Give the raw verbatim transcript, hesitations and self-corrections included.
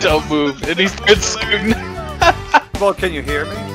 Don't move. And he's good soon. Well, can you hear me?